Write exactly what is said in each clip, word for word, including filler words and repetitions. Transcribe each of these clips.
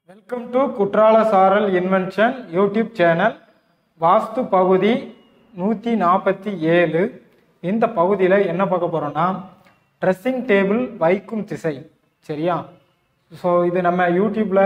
Welcome to குற்றால சாரல் invention YouTube channel. வாஸ்து பகுதி நூற்றி நாற்பத்தி ஏழு. இந்த பகுதியில் என்ன பார்க்க போகிறோன்னா, ட்ரெஸ்ஸிங் டேபிள் வைக்கும் திசை. சரியா? ஸோ இது நம்ம யூடியூப்பில்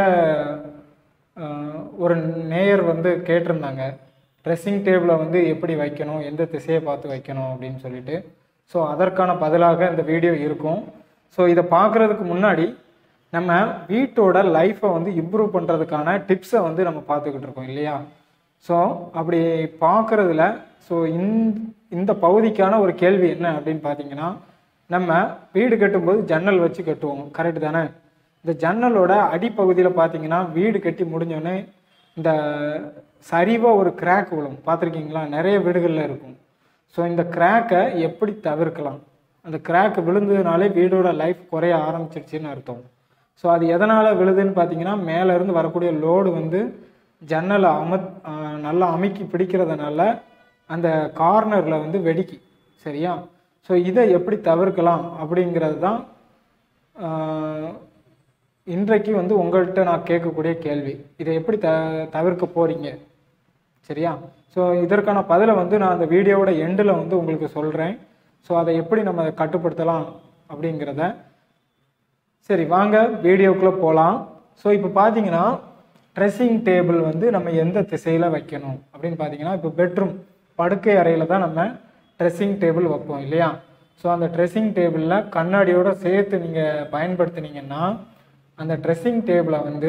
ஒரு நேயர் வந்து கேட்டிருந்தாங்க, ட்ரெஸ்ஸிங் டேபிளை வந்து எப்படி வைக்கணும், எந்த திசையை பார்த்து வைக்கணும் அப்படின்னு சொல்லிட்டு. ஸோ அதற்கான பதிலாக இந்த வீடியோ இருக்கும். ஸோ இதை பார்க்குறதுக்கு முன்னாடி நம்ம வீட்டோட லைஃப்பை வந்து இம்ப்ரூவ் பண்ணுறதுக்கான டிப்ஸை வந்து நம்ம பார்த்துக்கிட்டு இருக்கோம் இல்லையா? ஸோ அப்படி பார்க்குறதுல ஸோ இந்த பகுதிக்கான ஒரு கேள்வி என்ன அப்படின்னு பார்த்தீங்கன்னா, நம்ம வீடு கட்டும்போது ஜன்னல் வச்சு கட்டுவோம், கரெக்டு தானே? இந்த ஜன்னலோட அடிப்பகுதியில் பார்த்தீங்கன்னா வீடு கட்டி முடிஞ்சோடனே இந்த சரிவாக ஒரு கிராக் விழும், பார்த்துருக்கீங்களா? நிறைய வீடுகளில் இருக்கும். ஸோ இந்த கிராக்கை எப்படி தவிர்க்கலாம்? அந்த கிராக் விழுந்ததுனாலே வீடோட லைஃப் குறைய ஆரம்பிச்சிருச்சுன்னு அர்த்தம். ஸோ அது எதனால் விழுதுன்னு பார்த்தீங்கன்னா, மேலேருந்து வரக்கூடிய லோடு வந்து ஜன்னலை அம நல்லா அமுக்கி பிடிக்கிறதுனால அந்த கார்னரில் வந்து வெடிக்கி. சரியா? ஸோ இதை எப்படி தவிர்க்கலாம் அப்படிங்கிறது தான் இன்றைக்கு வந்து உங்கள்கிட்ட நான் கேட்கக்கூடிய கேள்வி. இதை எப்படி த தவிர்க்க போகிறீங்க? சரியா? ஸோ இதற்கான பதிலை வந்து நான் அந்த வீடியோவோட எண்டில் வந்து உங்களுக்கு சொல்கிறேன். ஸோ அதை எப்படி நம்ம கட்டுப்படுத்தலாம் அப்படிங்கிறத. சரி, வாங்க வீடியோக்குள்ளே போகலாம். ஸோ இப்போ பார்த்தீங்கன்னா, ட்ரெஸ்ஸிங் டேபிள் வந்து நம்ம எந்த திசையில் வைக்கணும் அப்படின்னு பார்த்தீங்கன்னா, இப்போ பெட்ரூம் படுக்கை அறையில் தான் நம்ம ட்ரெஸ்ஸிங் டேபிள் வைப்போம் இல்லையா? ஸோ அந்த ட்ரெஸ்ஸிங் டேபிளில் கண்ணாடியோடு சேர்த்து நீங்கள் பயன்படுத்தினீங்கன்னா, அந்த ட்ரெஸ்ஸிங் டேபிளை வந்து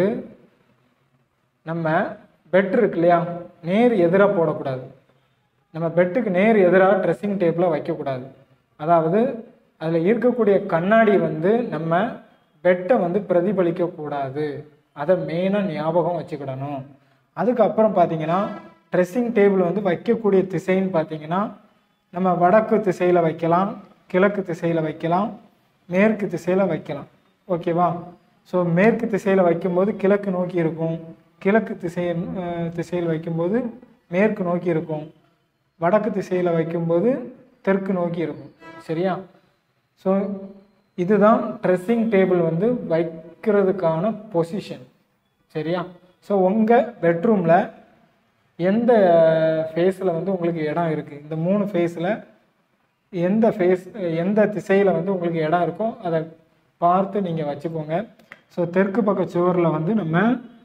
நம்ம பெட் இருக்கு இல்லையா, நேர் எதிராக போடக்கூடாது. நம்ம பெட்டுக்கு நேர் எதிராக ட்ரெஸ்ஸிங் டேபிளை வைக்கக்கூடாது. அதாவது அதில் இருக்கக்கூடிய கண்ணாடி வந்து நம்ம பெட்டை வந்து பிரதிபலிக்கக்கூடாது. அதை மெயினாக ஞாபகம் வச்சுக்கிடணும். அதுக்கப்புறம் பார்த்தீங்கன்னா, ட்ரெஸ்ஸிங் டேபிள் வந்து வைக்கக்கூடிய திசைன்னு பார்த்தீங்கன்னா, நம்ம வடக்கு திசையில் வைக்கலாம், கிழக்கு திசையில் வைக்கலாம், மேற்கு திசையில் வைக்கலாம். ஓகேவா? ஸோ மேற்கு திசையில் வைக்கும்போது கிழக்கு நோக்கி இருக்கும், கிழக்கு திசை திசையில் வைக்கும்போது மேற்கு நோக்கி இருக்கும், வடக்கு திசையில் வைக்கும்போது தெற்கு நோக்கி இருக்கும். சரியா? ஸோ இதுதான் ட்ரெஸ்ஸிங் டேபிள் வந்து வைக்கிறதுக்கான பொசிஷன். சரியா? ஸோ உங்கள் பெட்ரூமில் எந்த ஃபேஸில் வந்து உங்களுக்கு இடம் இருக்குது, இந்த மூணு ஃபேஸில் எந்த ஃபேஸ் எந்த திசையில் வந்து உங்களுக்கு இடம் இருக்கோ அதை பார்த்து நீங்கள் வச்சுக்கோங்க. ஸோ தெற்கு பக்க சுவரில் வந்து நம்ம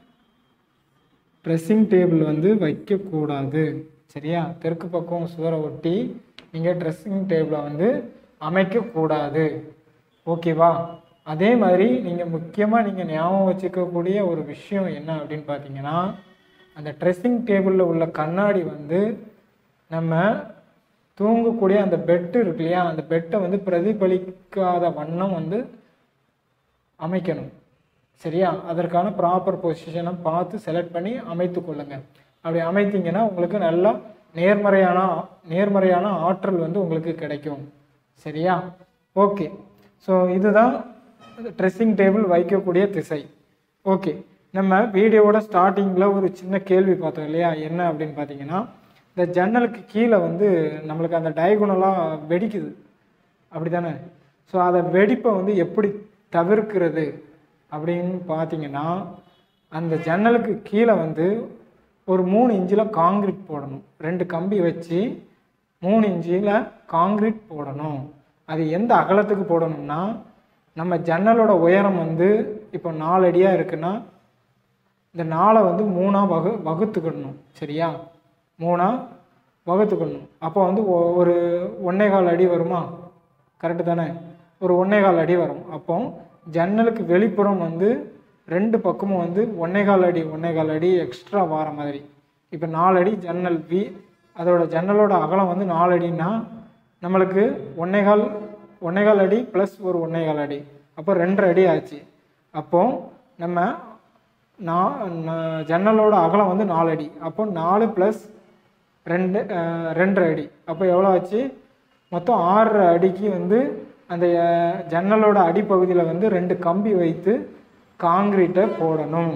ட்ரெஸ்ஸிங் டேபிள் வந்து வைக்கக்கூடாது. சரியா? தெற்கு பக்கம் சுவரை ஒட்டி நீங்கள் ட்ரெஸ்ஸிங் டேபிளை வந்து அமைக்கக்கூடாது. ஓகேவா? அதே மாதிரி நீங்கள் முக்கியமாக நீங்கள் ஞாபகம் வச்சுக்கக்கூடிய ஒரு விஷயம் என்ன அப்படின்னு பார்த்தீங்கன்னா, அந்த ட்ரெஸ்ஸிங் டேபிளில் உள்ள கண்ணாடி வந்து நம்ம தூங்கக்கூடிய அந்த பெட்டு இருக்கு இல்லையா, அந்த பெட்டை வந்து பிரதிபலிக்காத வண்ணம் வந்து அமைக்கணும். சரியா? அதற்கான ப்ராப்பர் பொசிஷனை பார்த்து செலக்ட் பண்ணி அமைத்து கொள்ளுங்கள். அப்படி அமைத்தீங்கன்னா உங்களுக்கு நல்லா நேர்மறையான நேர்மறையான ஆற்றல் வந்து உங்களுக்கு கிடைக்கும். சரியா? ஓகே. ஸோ இதுதான் ட்ரெஸ்ஸிங் டேபிள் வைக்கக்கூடிய திசை. ஓகே, நம்ம வீடியோவோட ஸ்டார்டிங்கில் ஒரு சின்ன கேள்வி பார்த்தோம் இல்லையா? என்ன அப்படின்னு பார்த்தீங்கன்னா, இந்த ஜன்னலுக்கு கீழே வந்து நம்மளுக்கு அந்த டயகோனலாக வெடிக்குது, அப்படி தானே? ஸோ அதை வெடிப்பை வந்து எப்படி தவிர்க்கிறது அப்படின்னு பார்த்தீங்கன்னா, அந்த ஜன்னலுக்கு கீழே வந்து ஒரு மூணு இன்ச்சில் காங்கிரீட் போடணும். ரெண்டு கம்பி வச்சு மூணு இன்ச்சில் காங்கிரீட் போடணும். அது எந்த அகலத்துக்கு போடணும்னா, நம்ம ஜன்னலோட உயரம் வந்து இப்போ நாலு அடியாக இருக்குன்னா, இந்த நாலை வந்து மூணாக வகு வகுத்துக்கிடணும். சரியா? மூணாக வகுத்துக்கணும். அப்போ வந்து ஒரு ஒன்னே கால் அடி வருமா? கரெக்டு தானே? ஒரு ஒன்னே கால் அடி வரும். அப்போ ஜன்னலுக்கு வெளிப்புறம் வந்து ரெண்டு பக்கமும் வந்து ஒன்னே கால் அடி ஒன்னே கால் அடி எக்ஸ்ட்ரா வார மாதிரி. இப்போ நாலு அடி ஜன்னல் வி, அதோட ஜன்னலோட அகலம் வந்து நாலு அடின்னா நம்மளுக்கு ஒன்னே கால் ஒன்னே கால் அடி ப்ளஸ் ஒரு ஒன்னே கால் அடி, அப்போ ரெண்டரை அடி ஆச்சு. அப்போ நம்ம நான் ஜன்னலோட அகலம் வந்து நாலு அடி, அப்போ நாலு ப்ளஸ் ரெண்டு ரெண்டரை அடி, அப்போ எவ்வளோ ஆச்சு? மொத்தம் ஆறரை அடிக்கு வந்து அந்த ஜன்னலோட அடிப்பகுதியில் வந்து ரெண்டு கம்பி வைத்து காங்கிரீட்டை போடணும்.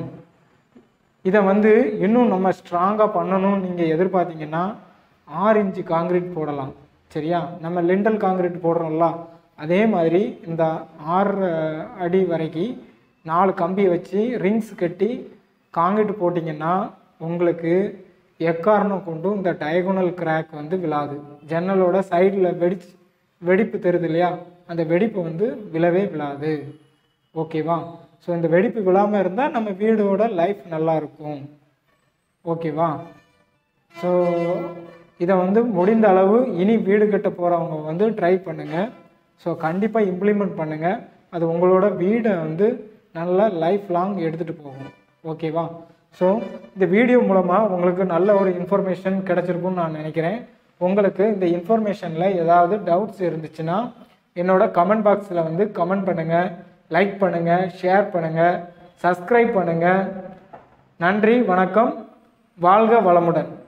இதை வந்து இன்னும் நம்ம ஸ்ட்ராங்காக பண்ணணும்னு நீங்கள் எதிர்பார்த்தீங்கன்னா ஆறு இன்ச்சு காங்கிரீட் போடலாம். சரியா? நம்ம லிண்டல் காங்கிரீட் போடுறோம்ல, அதே மாதிரி இந்த ஆறு அடி வரைக்கும் நாலு கம்பி வச்சு ரிங்ஸ் கட்டி காங்கிட்டு போட்டிங்கன்னா உங்களுக்கு எக்காரணம் கொண்டும் இந்த டயகோனல் கிராக் வந்து விழாது. ஜன்னலோட சைடில் வெடிச்சு வெடிப்பு தெரியுது இல்லையா, அந்த வெடிப்பு வந்து விழவே விழாது. ஓகேவா? ஸோ இந்த வெடிப்பு விழாமல் இருந்தால் நம்ம வீடோட லைஃப் நல்லா இருக்கும். ஓகேவா? ஸோ இதை வந்து முடிந்த அளவு இனி வீடு கட்ட போகிறவங்க வந்து ட்ரை பண்ணுங்கள். ஸோ கண்டிப்பாக இம்ப்ளிமெண்ட் பண்ணுங்கள். அது உங்களோட வீடை வந்து நல்லா லைஃப் லாங் எடுத்துகிட்டு போகும். ஓகேவா? ஸோ இந்த வீடியோ மூலமாக உங்களுக்கு நல்ல ஒரு இன்ஃபர்மேஷன் கிடச்சிருக்குன்னு நான் நினைக்கிறேன். உங்களுக்கு இந்த இன்ஃபர்மேஷனில் ஏதாவது டவுட்ஸ் இருந்துச்சுன்னா என்னோட கமெண்ட் பாக்ஸில் வந்து கமெண்ட் பண்ணுங்கள், லைக் பண்ணுங்கள், ஷேர் பண்ணுங்கள், சப்ஸ்கிரைப் பண்ணுங்கள். நன்றி, வணக்கம், வாழ்க வளமுடன்.